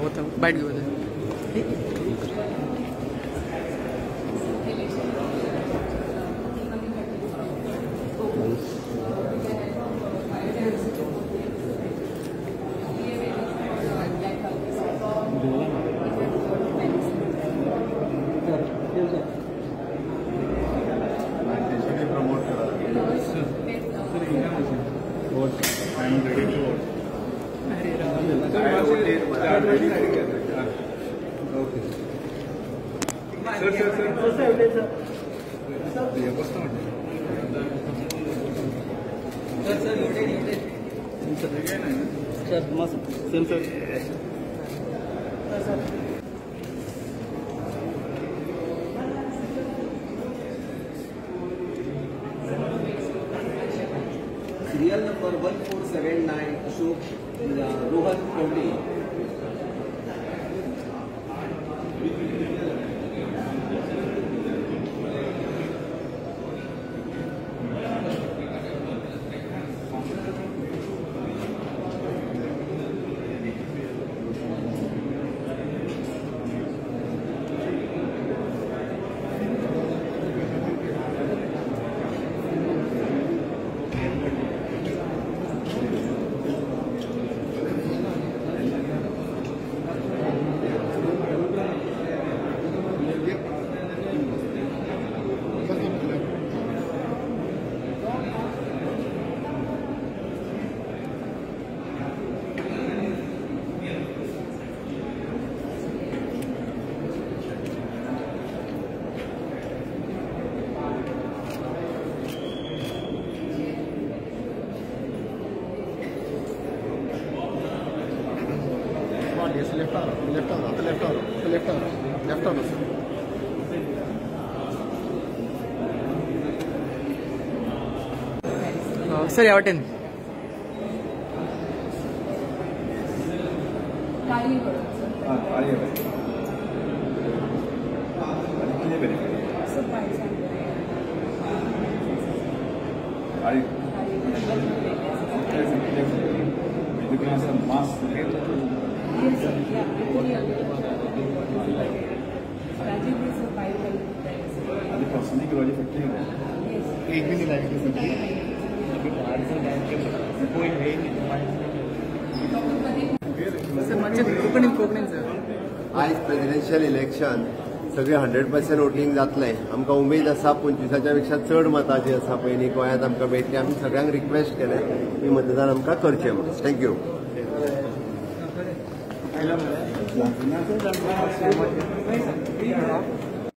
वता बायट घेऊ Serial number 1479 Ashok Rohan Kodi. left arm. Sir, out in. एक भी नहीं आज प्रेसिडेंशियल इलेक्शन सगळे 100% वोटिंग जातलें. आमकां उमेद आसा 25च्या पेक्षा चड मतां जी आसा पयलीं गोंयांत आमकां मेळटली. आमी सगळ्यांक रिक्वेस्ट केलें की मतदान आमकां करचें म्हणून. थँक्यू.